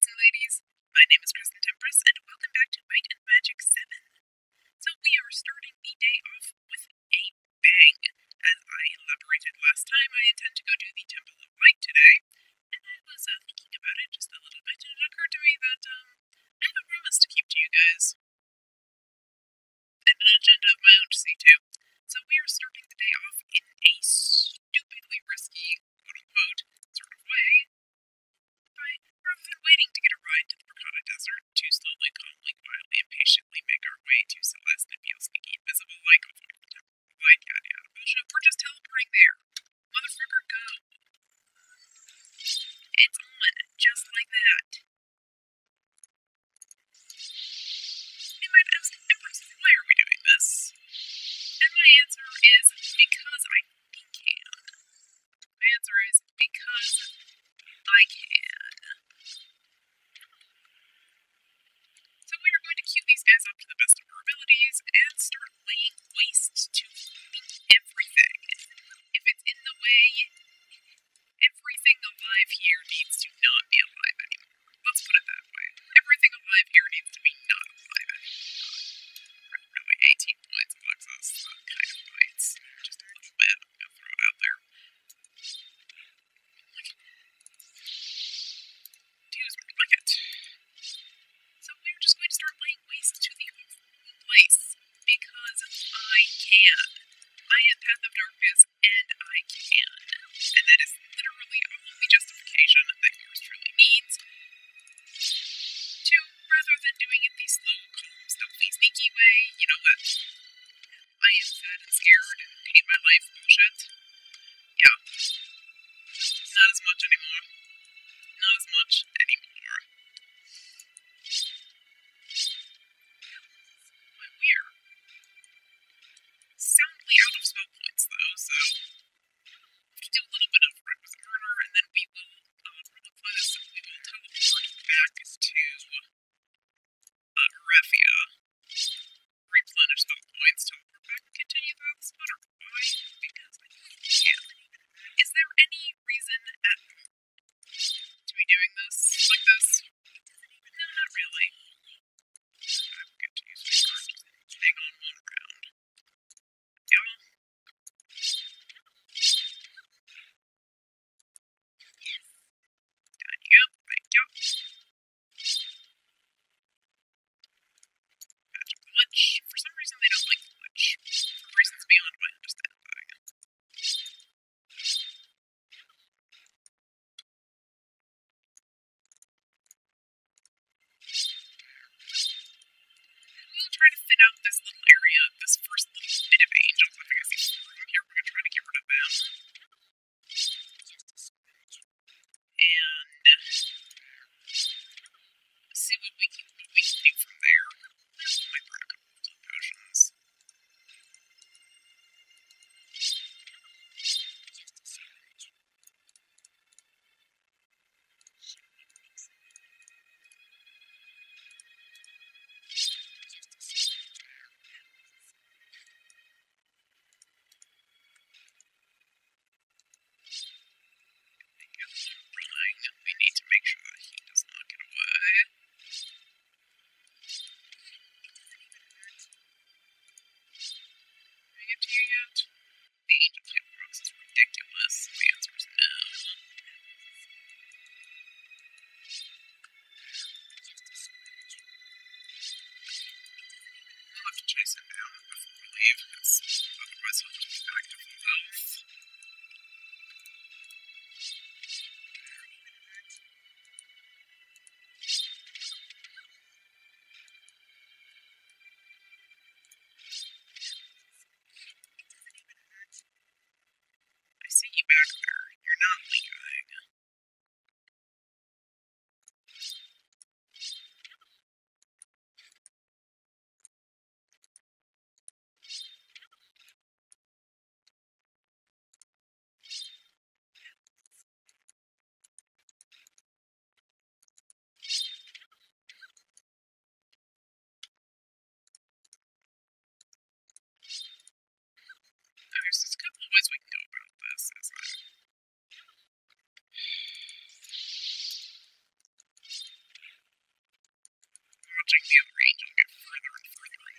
and ladies, my name is CrescentEmpress, and welcome back to Might and Magic 7. So we are starting the day off with a bang. As I elaborated last time, I intend to go do the Temple of Light today, and I was thinking about it just a little bit, and it occurred to me that I have a promise to keep to you guys. And an agenda of my own to see to. So we are starting the day off in a stupidly risky, quote-unquote, sort of way, by, rather than waiting to get a ride to the Bracada Desert, to slowly, calmly, quietly, and patiently make our way to Celeste and feel sneaky invisible like a light, yada yada bullshit, we're just teleporting there. Motherfucker, go. It's on, just like that. You might ask, Empress, why are we doing this? And my answer is, because I can. My answer is, because I can. So we are going to cue these guys up to the best of our abilities and start laying waste to everything. If it's in the way, everything alive here needs to not be alive anymore. Let's put it that way. Everything alive here needs to be not alive anymore. Really, 18 points of access, that kind of bites. Just a little bit, I'm gonna throw it out there. Dudes like it. So we're just going to start laying waste to the whole place, because I can. I am Path of Darkness, and I can. And that is literally all the justification that yours truly needs. To, rather than doing it the slow, calm, stealthy, sneaky way, you know what? I am sad and scared, hate my life bullshit. Yeah. Not as much anymore. Not as much anymore. But we are soundly out of spell points, though, so we have to do a little bit of requisite murder, and then we will roleplay this, and we will teleport back to Erathia, replenish spell points, teleport back, and continue this murder. Why? Because I can. Is there any reason at all to be doing this like this? No, not really. I will get to use my card. Hang on one round. Y'all. Down you go. Thank you. Magic glitch. For some reason they don't like glitch. For reasons beyond my understanding. We'll try to thin out this little area, this first little bit of angels. I think I see four of them here. We're going to try to get rid of them. And see what we can do from there. I might burn a couple of blue potions. We need to make sure that he does not get away. Did I get to you yet? The angel hitbox is ridiculous. The answer is no. We'll have to chase him down before we leave, because otherwise he'll just be back to full health. I see you back there. You're not leaving.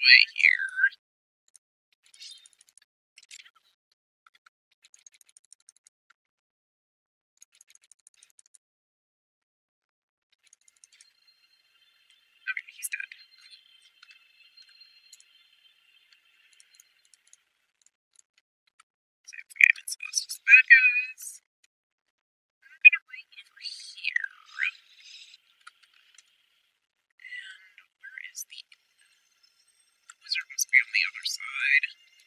way here. Okay, he's dead. Save the game and Celeste is the bad guys. I'm gonna roll over here. And where is the wizard? Must be on the other side.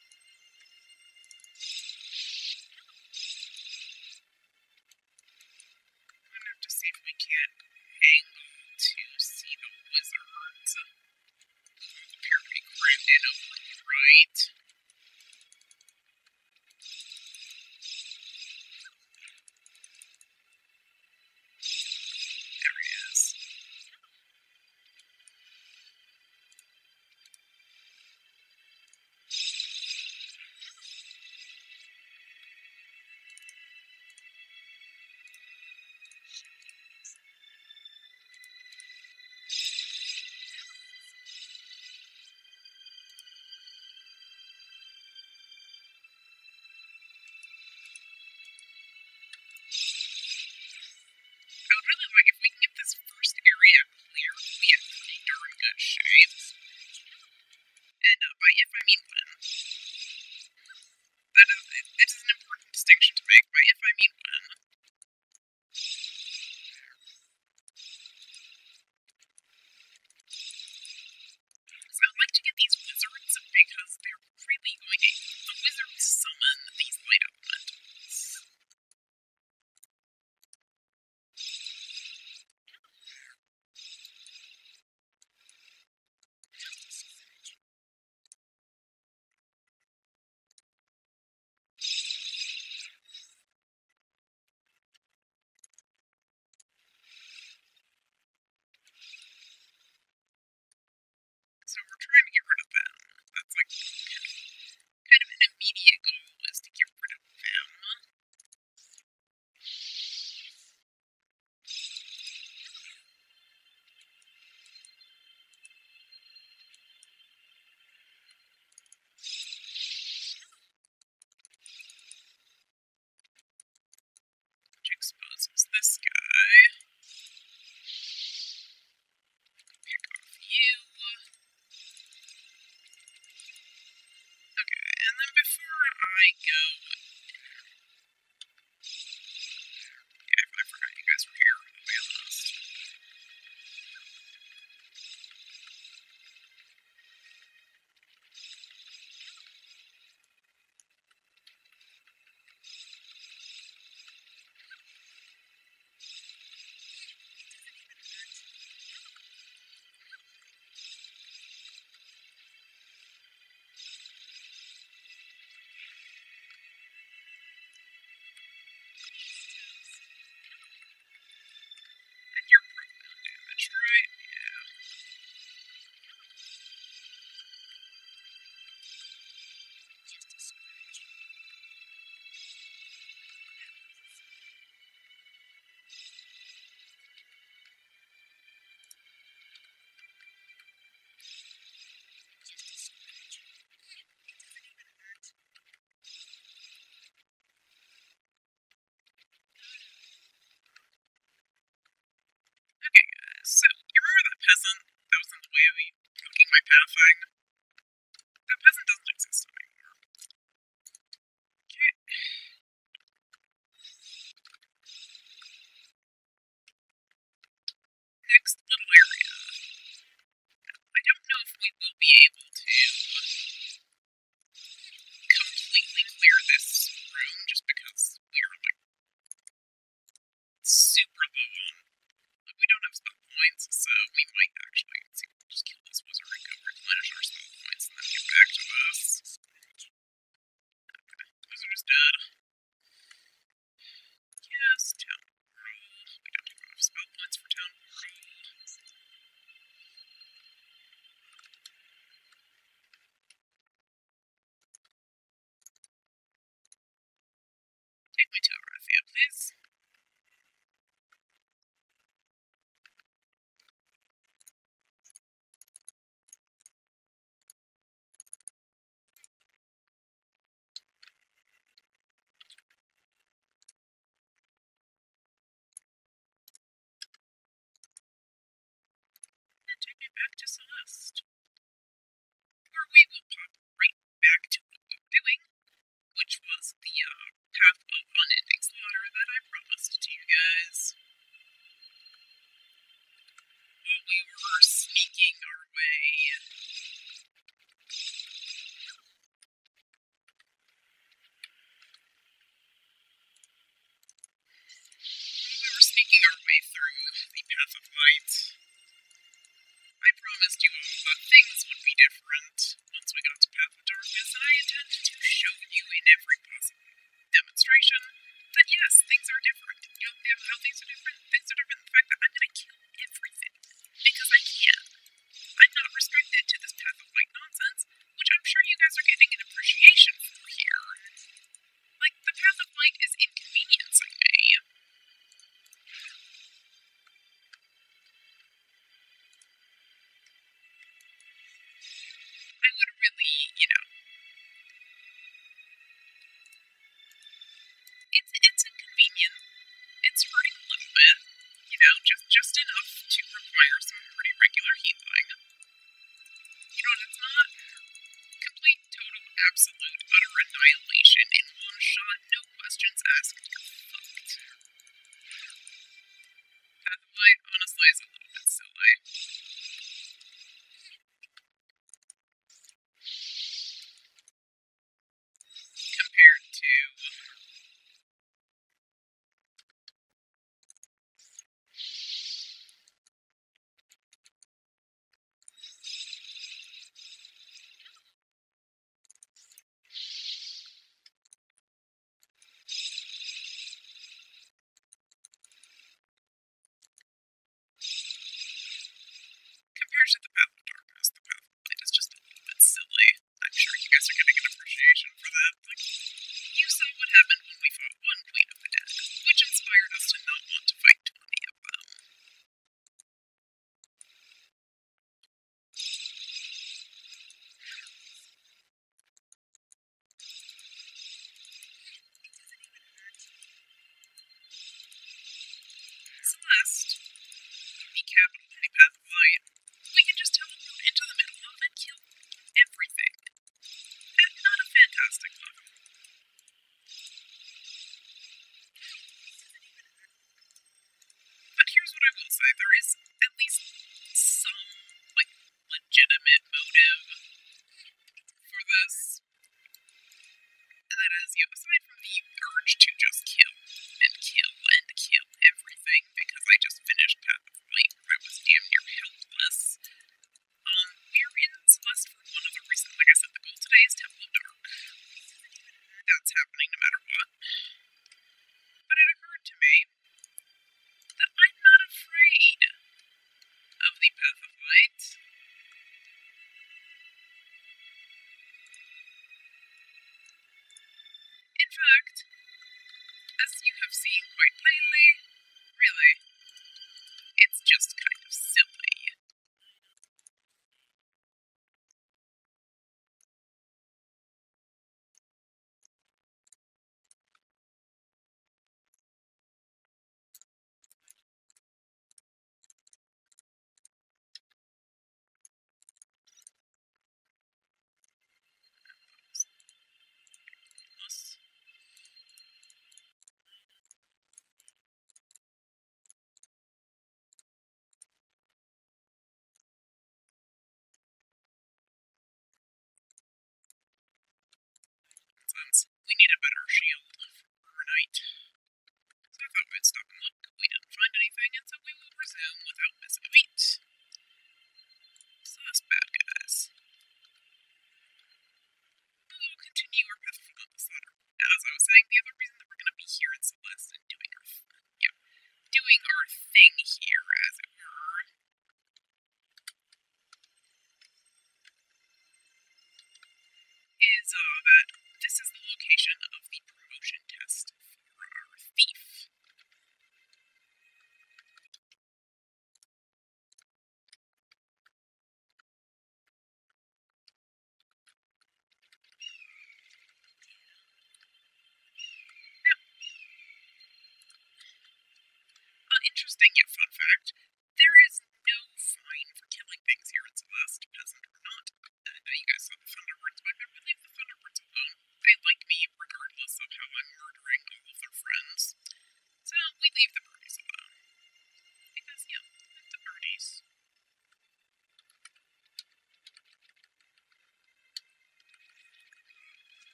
I'm gonna have to see if we can't angle to see the wizards. All appear to be crammed in over on the right. There he is. I would really like if we can get this first area clear, we'll be in pretty darn good shape. And by if I mean when. It is an important distinction to make. By if I mean when. So I'd like to get these wizards because they're really going to. The wizards summon these light elementals. So we're trying to get rid of them. That's like kind of an immediate goal is to get rid of them. Which exposes this guy. Pick off you. Okay, and then before I go... Yeah, I forgot you guys were here, I'll be honest. And you're proton damage, right? Yeah. Okay, guys, so you remember that peasant that was in the way of me poking my pathing? That peasant doesn't exist anymore. Okay. Next little area. I don't know if we will be able to completely clear this room just because we are like super low on. Like, we don't have spell points, so we might actually see if we can just kill this wizard and go replenish our spell points and then get back to us. Okay, wizard is dead. Yes, town hall. We don't have enough spell points for town hall. Take me to Erathia, please. to Celeste, where we will pop right back to what we were doing, which was the path of unending slaughter that I promised to you guys. While we were sneaking our way. Through the Path of Light. I promised you all that things would be different once we got to Path of Darkness, and I intend to show you in every possible demonstration that yes, things are different. You know how things are different? Things are different in the fact that I'm going to kill everything. Because I can. I'm not restricted to this Path of Light nonsense, which I'm sure you guys are getting an appreciation for here. Like, the Path of Light is inconveniencing me. I would really, you know, it's inconvenient. It's hurting a little bit, you know, just enough to require some pretty regular healing. You know what it's not? Complete, total, absolute, utter annihilation in one shot, no questions asked, you're fucked. Path of Light, honestly, is a little bit silly. Compared to the Path of Darkness, the Path of Light is just a little bit silly. I'm sure you guys are getting an appreciation for that. Like, you saw what happened when we fought one Queen of the Dead, which inspired us to not want to fight 20 of them. Celeste, the capital of the Path of Light, we can just teleport into the middle of and kill everything. At not a fantastic level. But here's what I will say, there is at least some, like, legitimate motive for this. And that is, you know, aside from the urge to just kill and kill and kill everything, because I just finished Path of Light where I was damn near helpless, we're in Celeste for one other reason. Like I said, the goal today is Temple of Dark. That's happening no matter what. But it occurred to me that I'm not afraid of the Path of Light.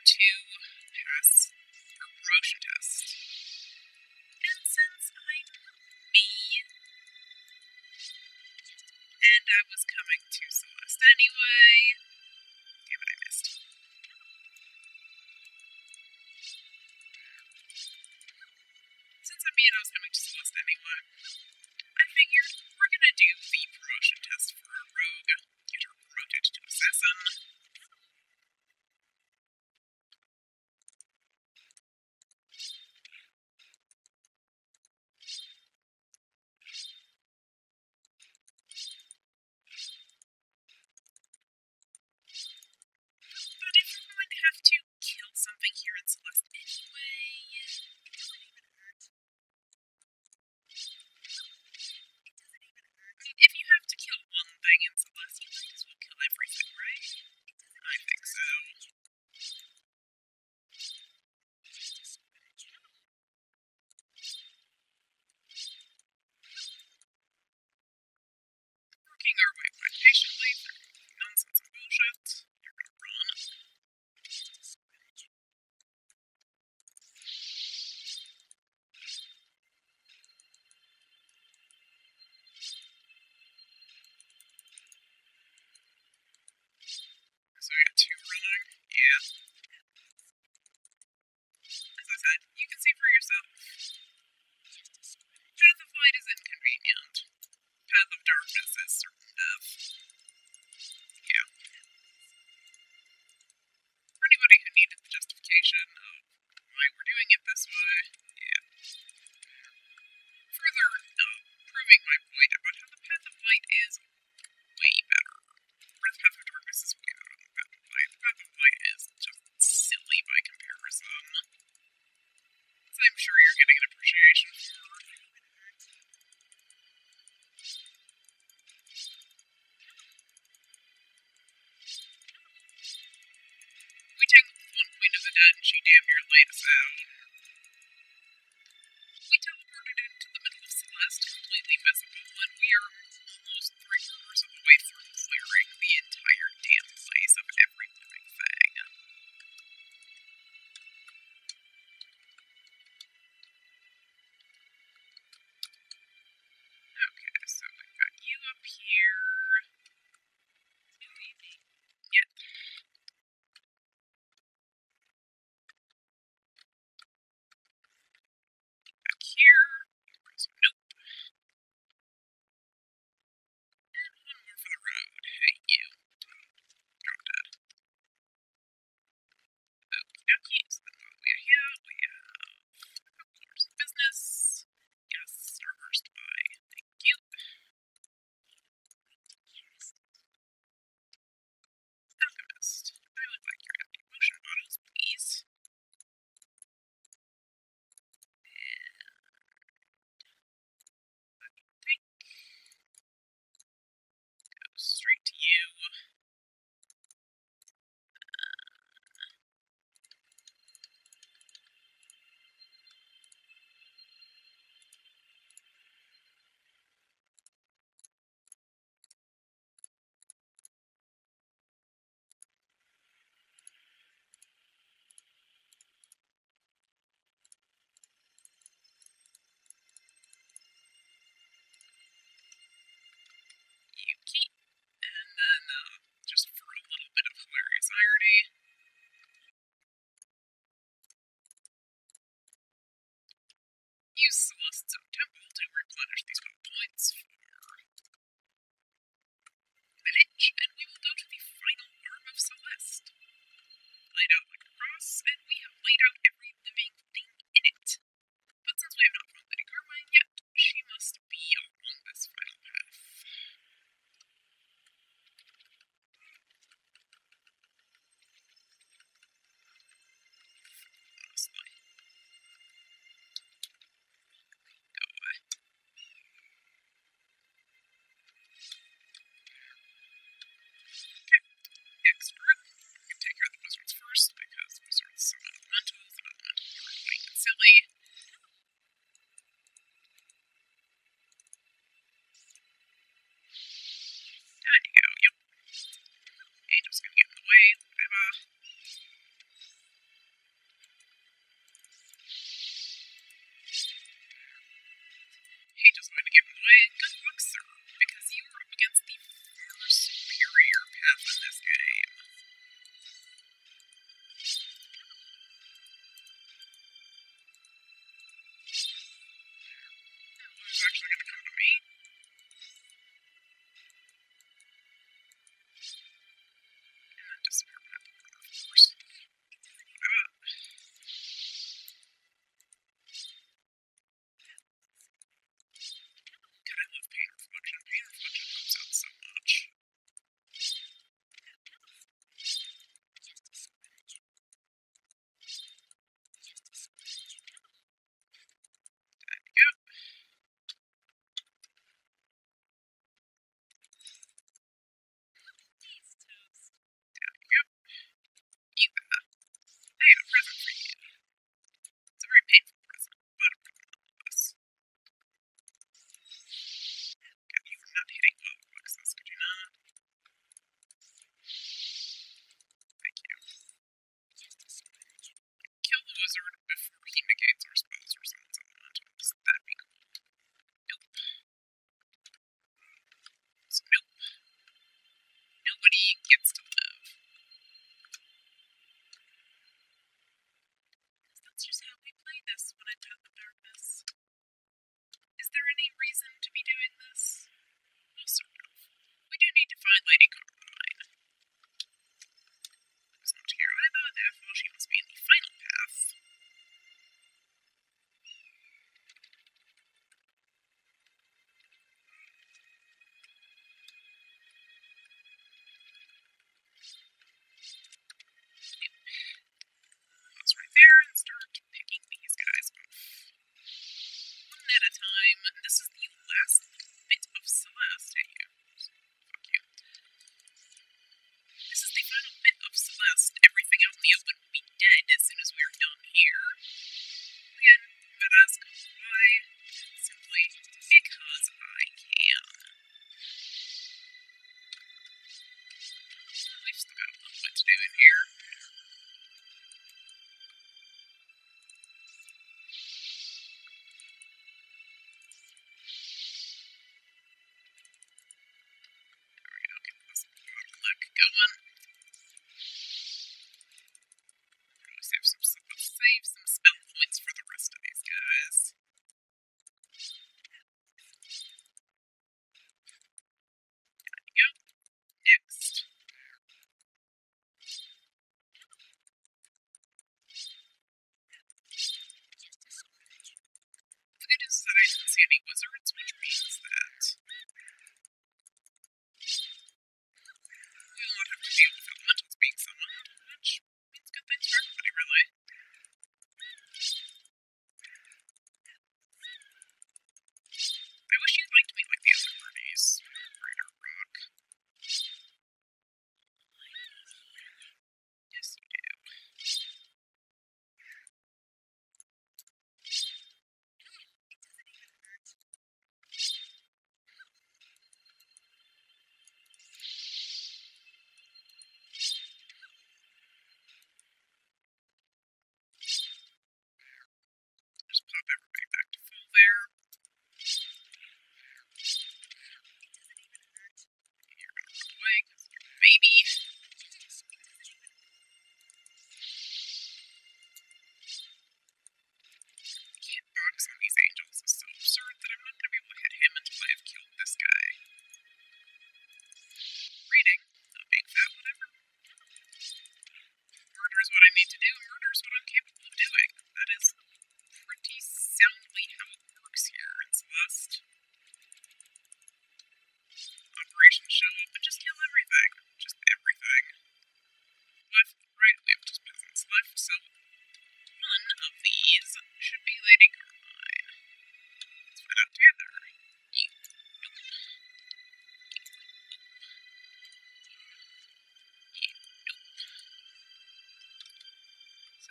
to pass our promotion test. And since I'm me, and I was coming to Celeste anyway, damn it, I missed. Since I'm me and I was coming to Celeste anyway, I figured we're gonna do the promotion test for our rogue, get her promoted to assassin. But if we're going to have to kill something here in Celeste anyway, if you have to kill one thing in Celeste, you might as well kill everything, right? I think so. Working our way quite patiently through nonsense and bullshit. You're gonna run. So we got 2 running. Yeah. As I said, you can see for yourself. Path of Light is inconvenient. Path of Darkness is certain death. Yeah. For anybody who needed the justification of why we're doing it this way, yeah. Further proving my point about how the Path of Light is way better. Or the Path of Darkness is way better than the Path of Light. The Path of Light is just silly by comparison. So I'm sure you're getting an appreciation for. We tangled with one Queen of the Dead and she damn near laid us out. We teleported into the middle of Celeste, completely visible, and we are almost 3/4 of the way through clearing the entire damn place of every living thing. Okay, so we've got you up here. Yep. Back here. Nope. And one more for the road.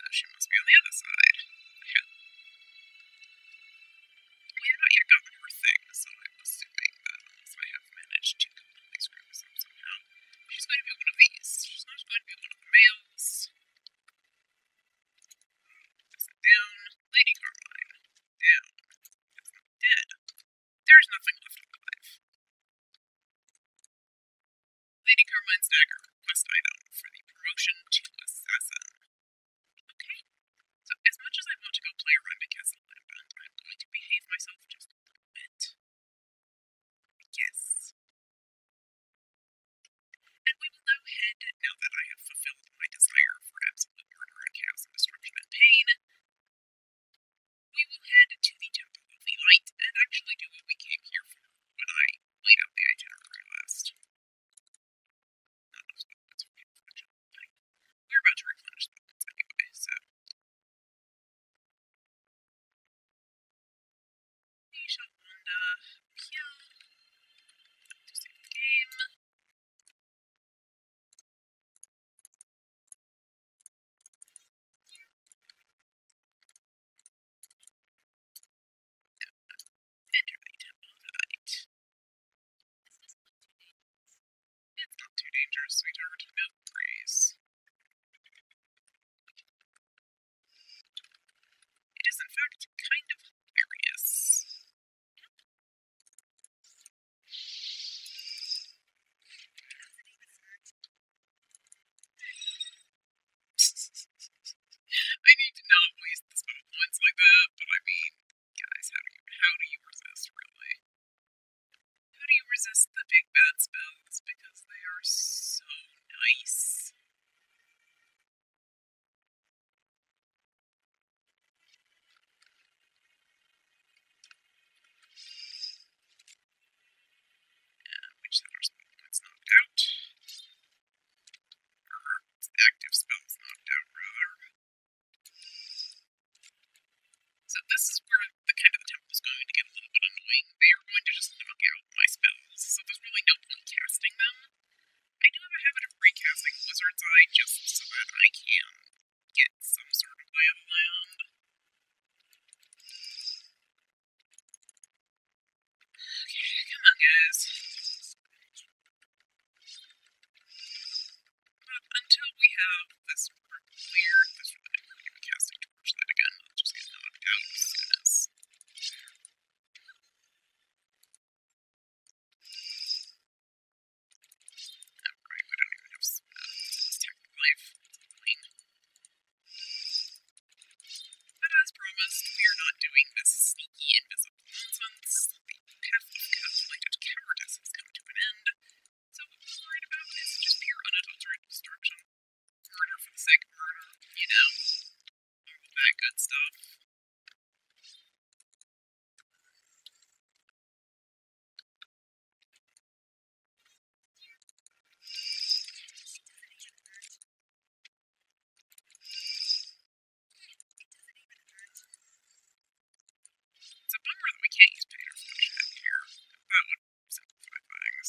She must be on the other side. We have not yet gotten her thing, so I'm assuming that unless I have managed to completely screw this up somehow, she's going to be one of these. She's not going to be one of the males. Is it down? Lady Carmine. Down. It's not dead. There's nothing left alive. Lady Carmine's dagger. Quest item for the promotion to assassin. Okay. So as much as I want to go play around in Castle Lambent, I'm going to behave myself just a little bit. Yes. And we will now head, now that I have fulfilled my desire for absolute murder and chaos and destruction and pain, we will head to the Temple of the Light and actually do what we came here for when I laid out the itinerary last. Not enough spell points for reflection. We're about to replenish spell points anyway, so. We shall wander here to save the game. Enter the Temple of the Light. It's not too dangerous, sweetheart. No worries. It is, in fact, kind of hilarious. I need to not waste the spell points like that, but I mean, guys, how do you resist, really? How do you resist the big bad spells? Because they are so nice. Which set our spell points knocked out. Or active spells knocked out, rather. So this is where the temple is going to get a little bit annoying. They are going to just knock out my spells, so there's really no point casting them. I do have a habit of recasting Wizard's Eye just so that I can get some sort of lay of the land. Okay, come on, guys. But until we have this part cleared, this really I'm going to be casting Torchlight again. I'll just get knocked out as soon as. Alright, we don't even have Tech Life. But as promised, we are not doing this sneaky, invisible nonsense. The path of calculated cowardice has come to an end. So what we're worried about is just pure unadulterated destruction. Murder for the sake of murder, you know. All of that good stuff. It's a bummer that we can't use Painter Flashhead here. That would simplify things.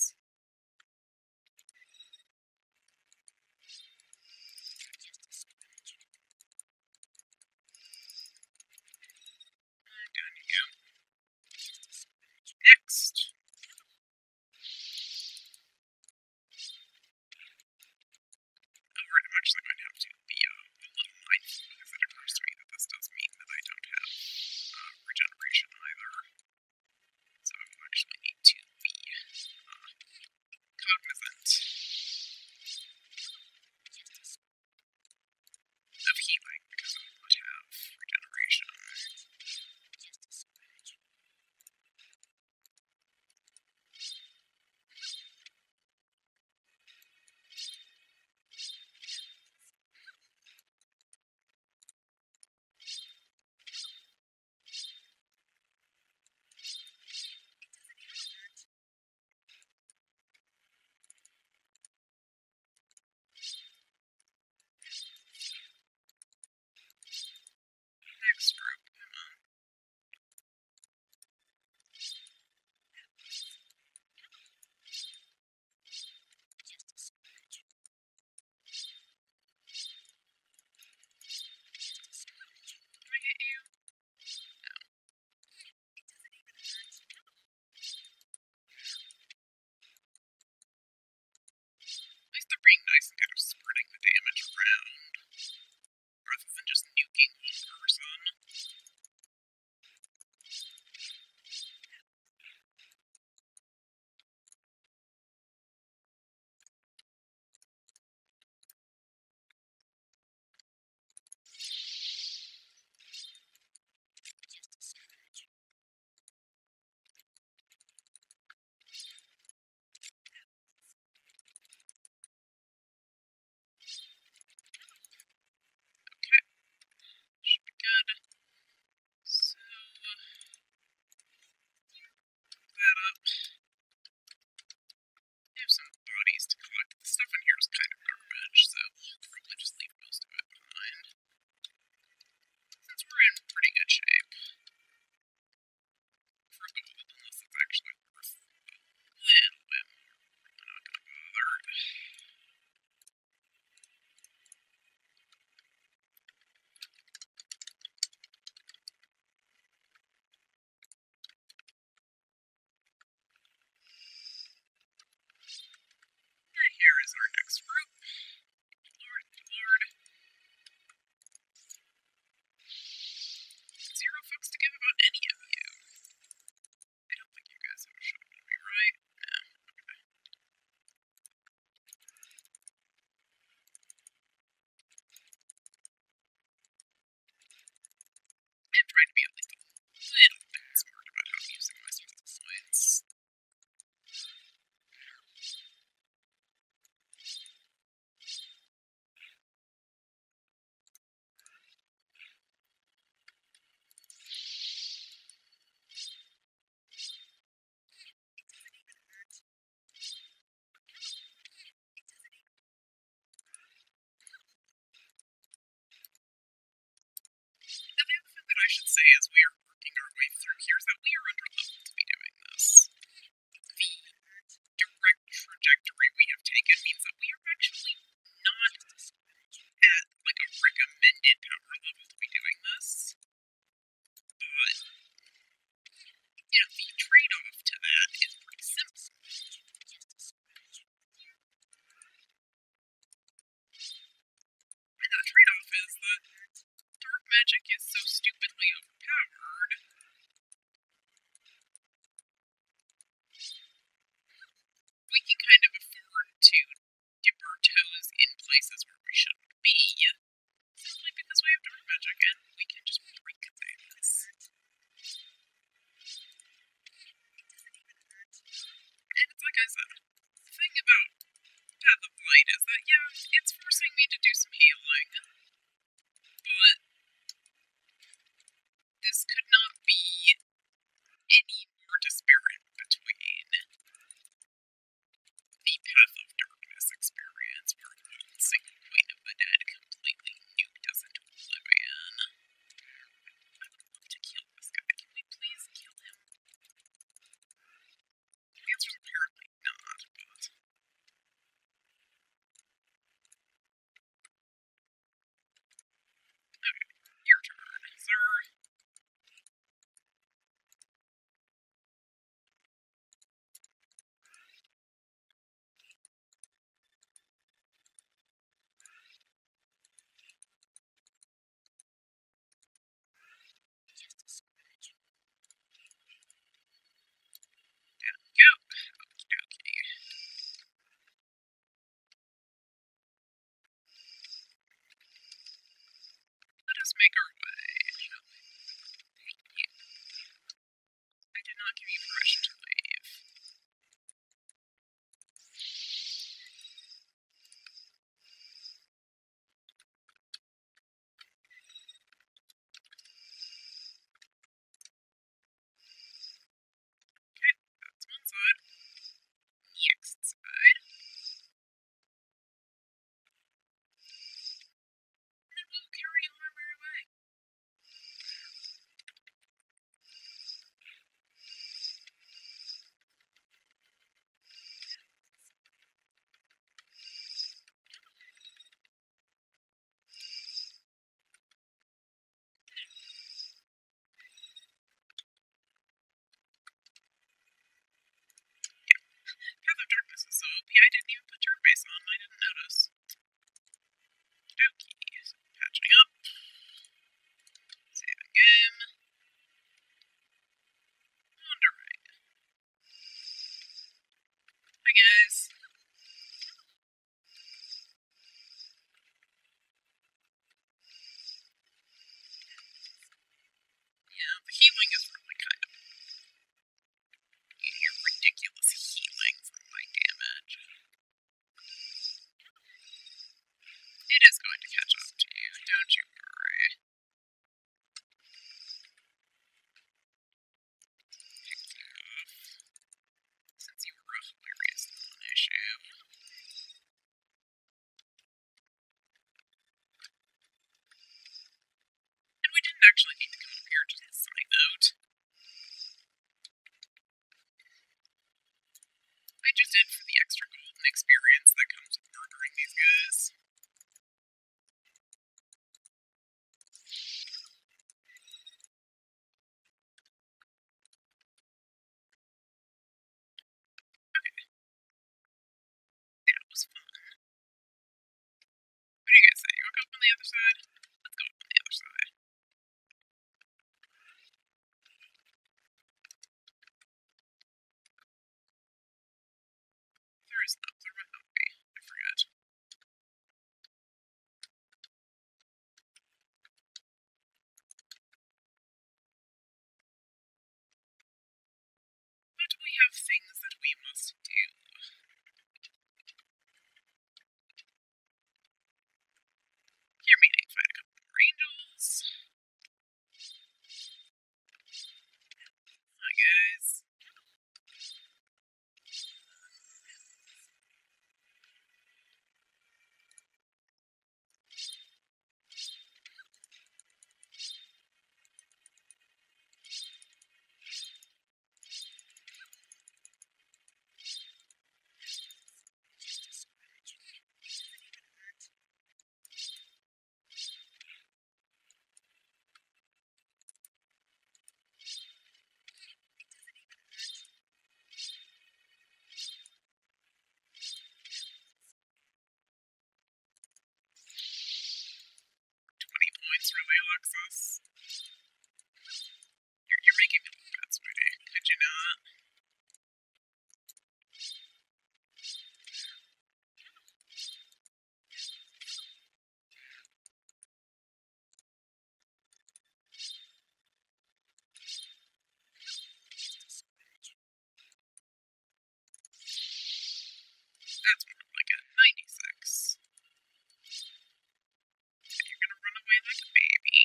magic is so stupidly overpowered. We can kind of afford to dip our toes in places where we shouldn't be, simply because we have dark magic and we can just break things. And it's like I said, the thing about Path of Light is that, yeah, it's forcing me to do some healing, but this could not be any more disparate between the Path of Darkness experience, where one single point of the dead completely nuked us into oblivion. I would love to kill this guy. Can we please kill him? The answer is apparently not, but... Okay, your turn, sir. Go. Okie dokie. Let us make our way, shall we? Thank you. I did not give you permission to leave. Okay, that's one side. Next side. And then we'll carry on our merry way. Path of Darkness is so OP, I didn't even put turn base on, I didn't notice. Okey-dokey, so patching up. Saving game. Wandering. Hi guys. Yeah, the healing is really kind of... Your ridiculous healing from my damage. It is going to catch up to you, don't you worry. Pick you off. Since you were a hilarious non-issue. And we didn't actually need to come up here, just a side note. I just did for the extra golden experience that comes with murdering these guys. Okay. That was fun. What do you guys say? You wanna go up on the other side? Let's go up on the other side. There is no thermopy. I forget. But we have things that we must do. Hear me fight a couple more angels. Hi guys. Alexis. You're making me look bad, sweetie. Could you not? That's more like a 96. You're gonna run away like a baby.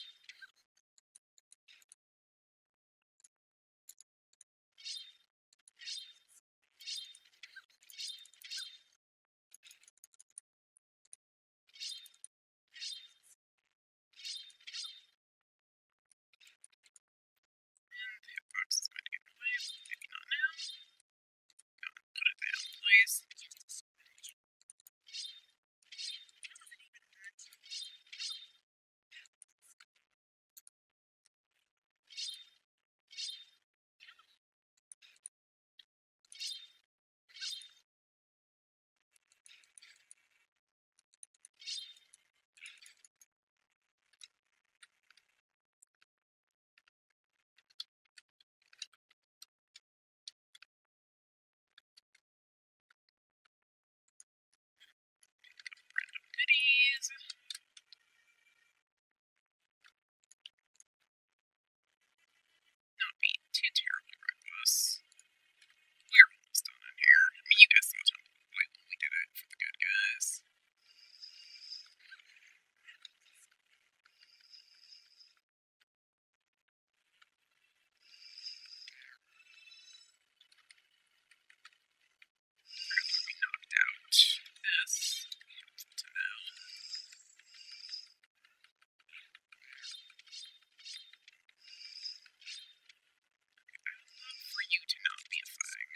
And the hitbox is going to get away. Maybe not now. Go on, put it down, please. Goodies. Not be too terribly reckless. We're almost done in here. I mean, you guys saw how quick we did it for the good guys. We knocked out this. Helpful to know. I would love for you to not be a thing.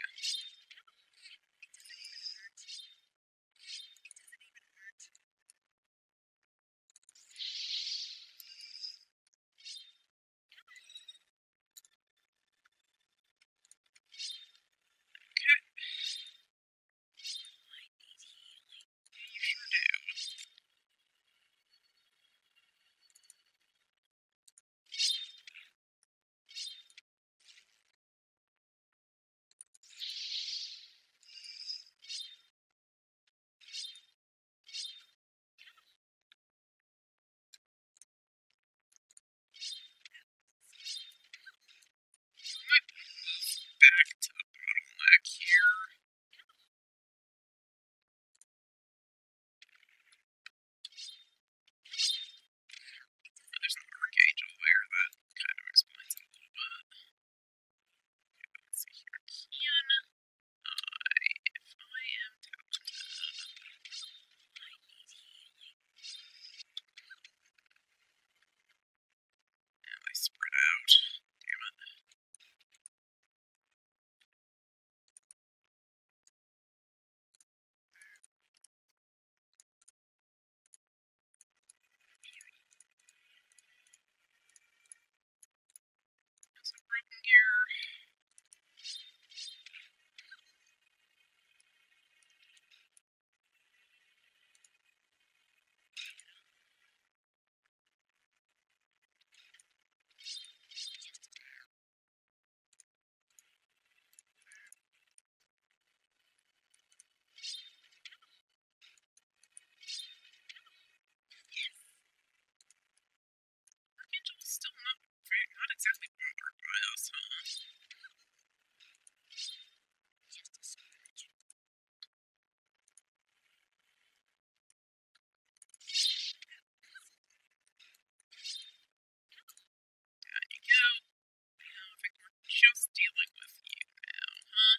Okay. You sure do. Might move back to the bottleneck here. There's an archangel there that kind of explains it a little bit. Okay, let's see here. If I am talented, and they spread out. Damn it. There's a broken gear. Archangel is still not exactly bothered by us, huh? There you go. I think we're just dealing with you now, huh?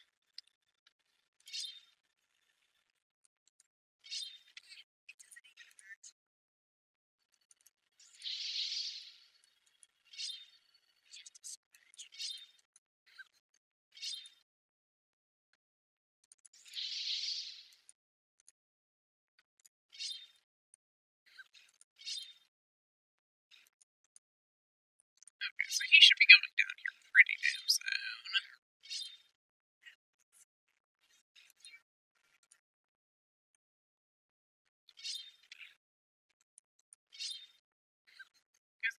Okay, so he should be going down here pretty damn soon. Because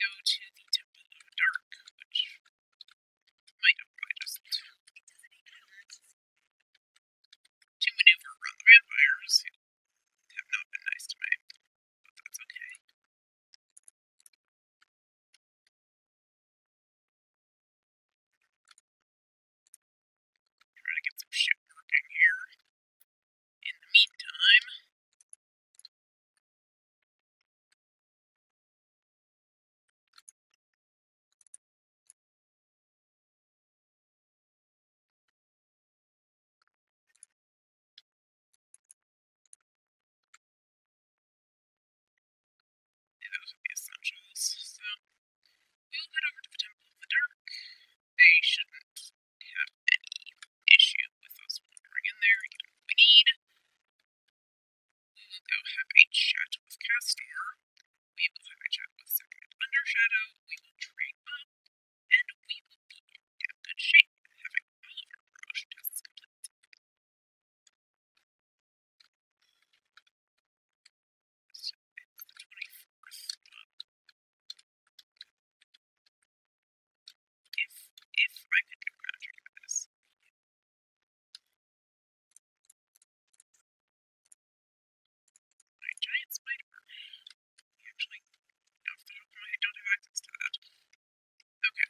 go to the Temple of Dark, which might apply just to maneuver around the vampires, who have not been nice to me, but that's okay. Try to get some shit working here. In the meantime, those are the essentials. So, we'll head over to the Temple of the Dark. They shouldn't have any issue with us wandering in there and getting what we need. We will go have a chat with Castor. We will have a chat with Second Undershadow. We will train up, and we will be in damn good shape, having all of our promotion tests complete. So, it's the 24th, but if I could do magic at this. My giant spider. Actually, off the top of my head, don't have access to that. Okay.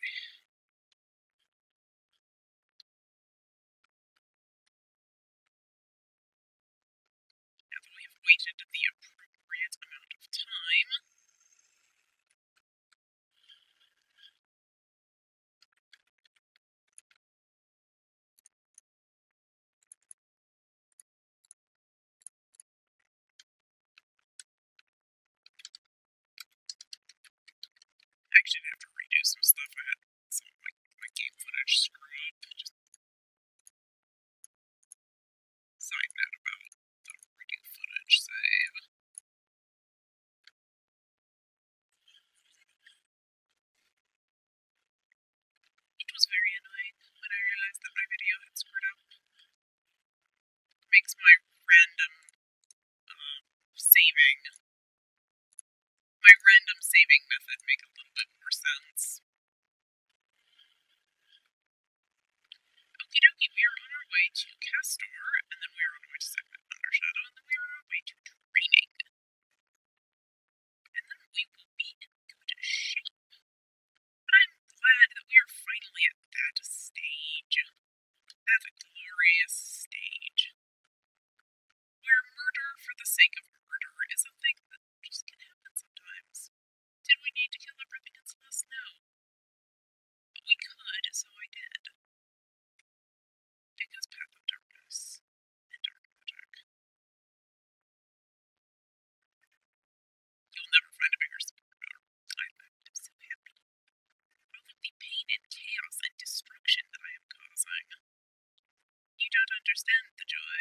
Now that we have waited the appropriate amount of time, I actually have to redo some stuff. I had some of my game footage screw up. Just side note about the redo footage save. It was very annoying when I realized that my video had screwed up. It makes my random saving method make a little bit more sense. Okie dokie, we are on our way to Castor, and then we are on our way to Second Undershadow, and then we are on our way to training. And then we will be in good shape. But I'm glad that we are finally at that stage. That glorious stage. Where murder for the sake of murder is a thing that just can happen sometimes. Did we need to kill everything in Celeste? No. But we could, so I did. Because Path of Darkness and Dark Magic. You'll never find a bigger supporter. I'm so happy. All of the pain and chaos and destruction that I am causing. You don't understand the joy.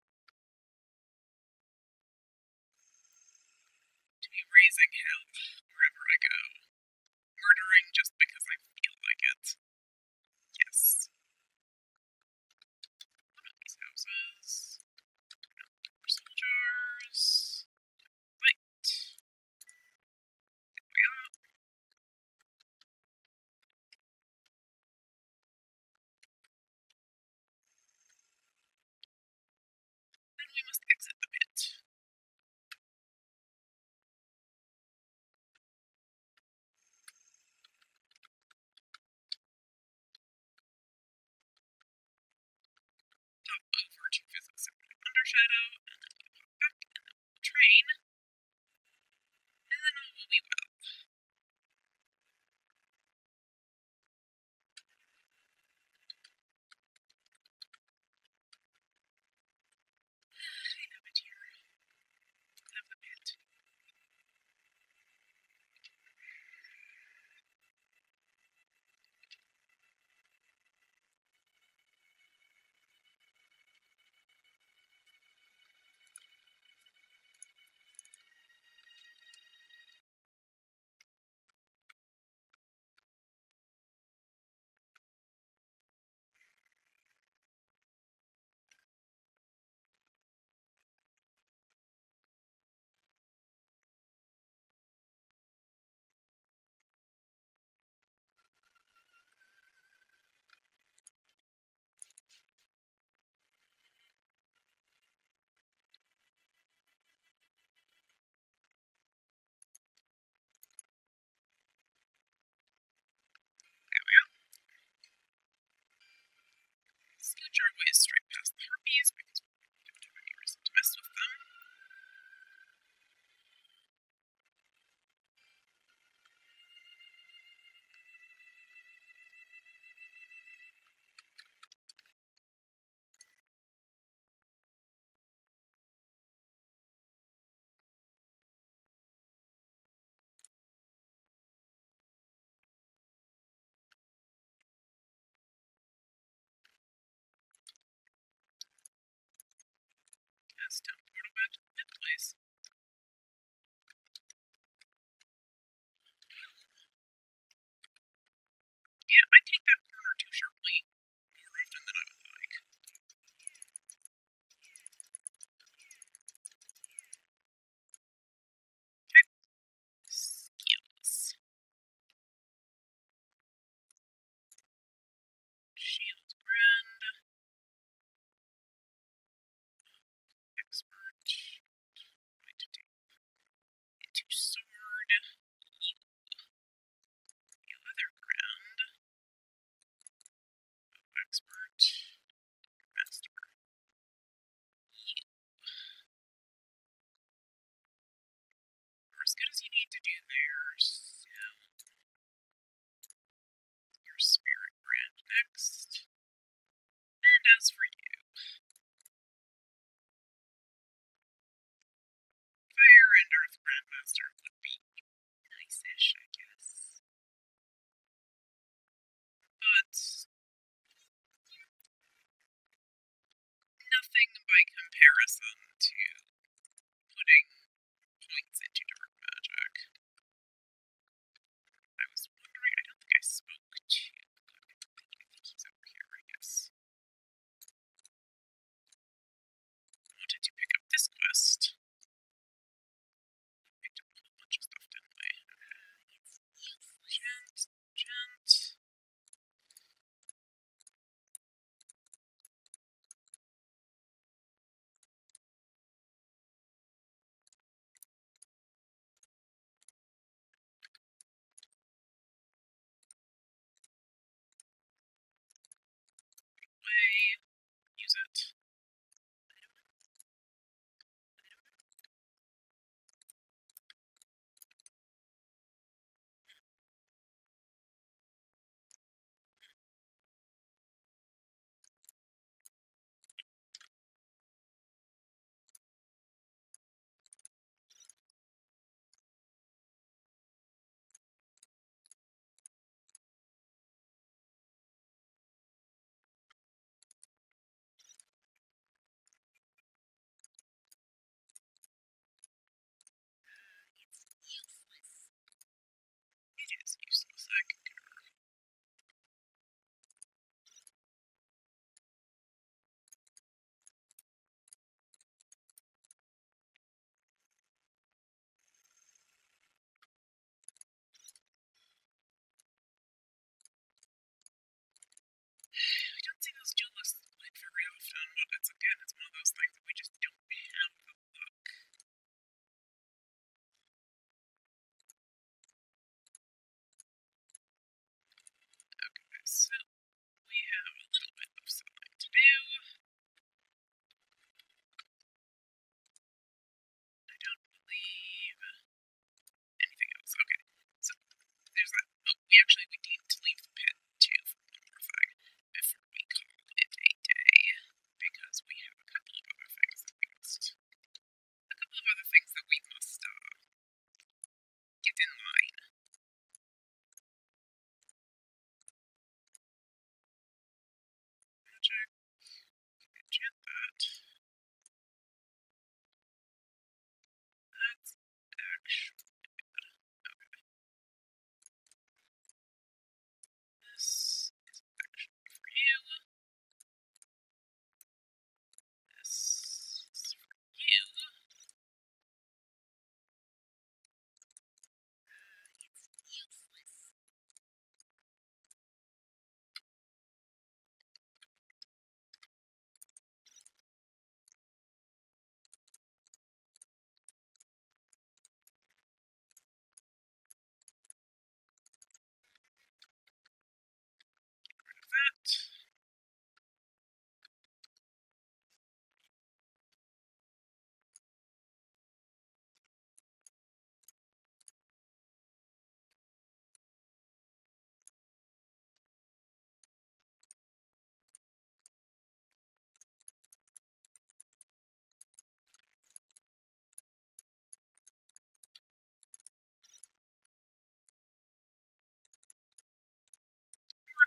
To be raising hell wherever I go. Murdering just because I feel like it. Yes. One of these houses. More soldiers. Light. There we are. Then we must exit the pit. Hop over to visit Second Undershadow, and then we'll hop back, and then we'll train. And then all will be well. I love it here. Love the pit. switch our ways straight past the harpies because we don't have any reason to mess with them. Yes, teleport back to the mid place. Yeah, I take that corner too sharply more often than I would like. Okay. Skills. Shield Grand. Expert. Going to do into sword. You other ground. Expert. Master. You are as good as you need to do there, so your spirit brand next. And as for you, fire and earth grandmaster would be nice-ish, I guess. But nothing by comparison to putting points into dark magic. I was wondering, I don't think I spoke to... I think he's over here, I guess. I wanted to pick up this quest. Picked up a whole bunch of stuff, didn't I? Gent.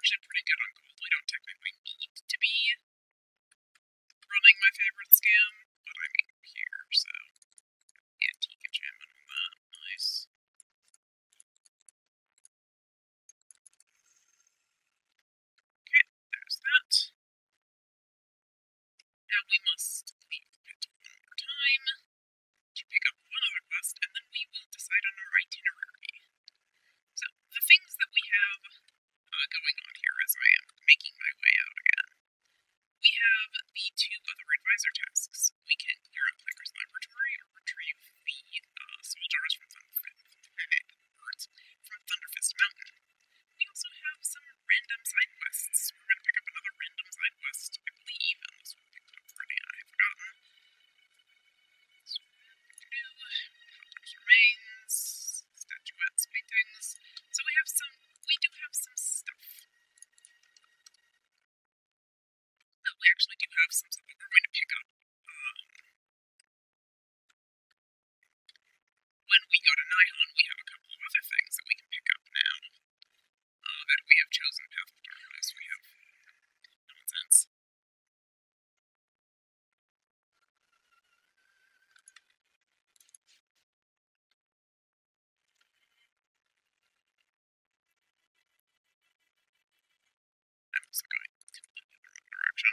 actually pretty good on gold. We don't technically need to be running my favorite scam, but I'm here, so antique enchantment on that. Nice. Okay, there's that. Now we must leave it one more time to pick up one other quest, and then we will decide on our itinerary. So, the things that we have going on here as I am making my way out again. We have the 2 other advisor tasks. We can clear out Pecker's laboratory or retrieve the soul jars from Thunderfist Mountain. We also have some random side quests. We're going to pick up another random side quest, I believe, unless we picked it up already and I have forgotten. So, Helpless remains, statuettes, paintings. So we do have some stuff. We actually do have some stuff that we're going to pick up when we go to Nihon. We have a couple of other things that we can pick up now that we have chosen Path of Darkness. We have nonsense. I'm also going completely the wrong direction.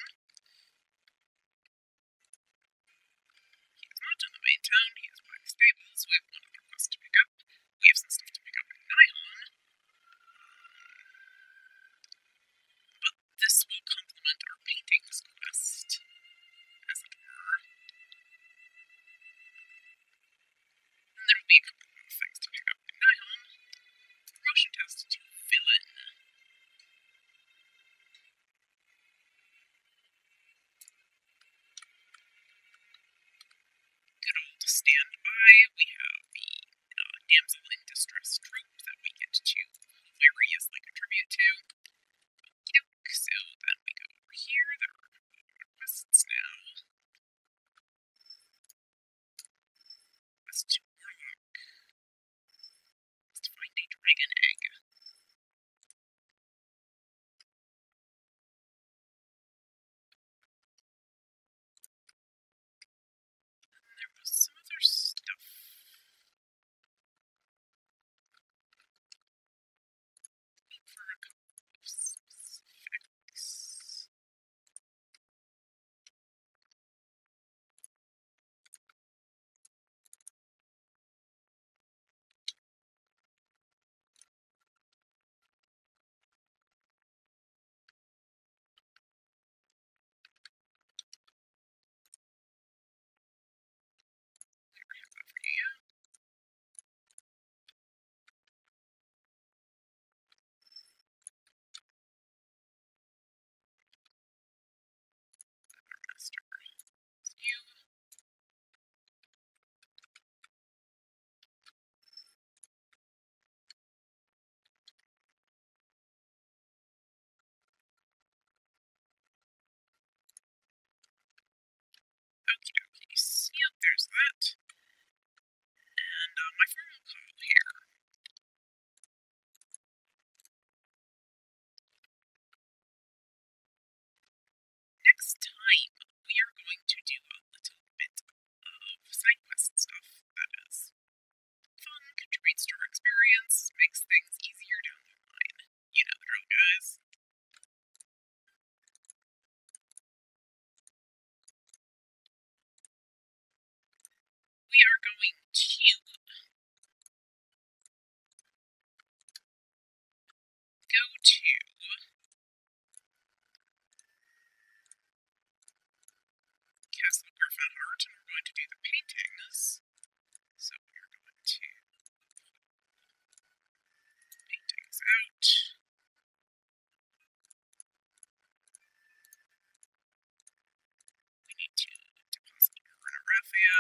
He is not in the main town, he is by the stables. We have one other quest to pick up. We have some stuff to pick up in Nihon. But this will complement our paintings quest, as it were. And there will be a couple more things to pick up in Nihon. Promotion test to villain. Good old standby. We have the damsel in distress trope that we get to hilariously contribute to. So then we go over here. There are a couple of other quests now. Quest to Warlock. Let's find a dragon egg. And there was some other stuff. Looking for a couple of specifics. Okie dokies. Yep, there's that. And my formal call here. Next time, we are going to do a little bit of side quest stuff that is fun, contributes to our experience, makes things easier down the line. You know the drill, guys. We are going to go to Castle Griffin Heart, and we're going to do the paintings. So we're going to paintings out. We need to deposit her in Erathia.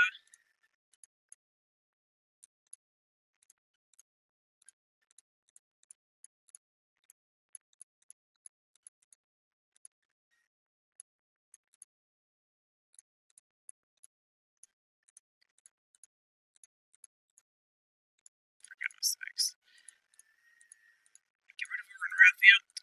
For goodness sakes. Get rid of her in Erathia.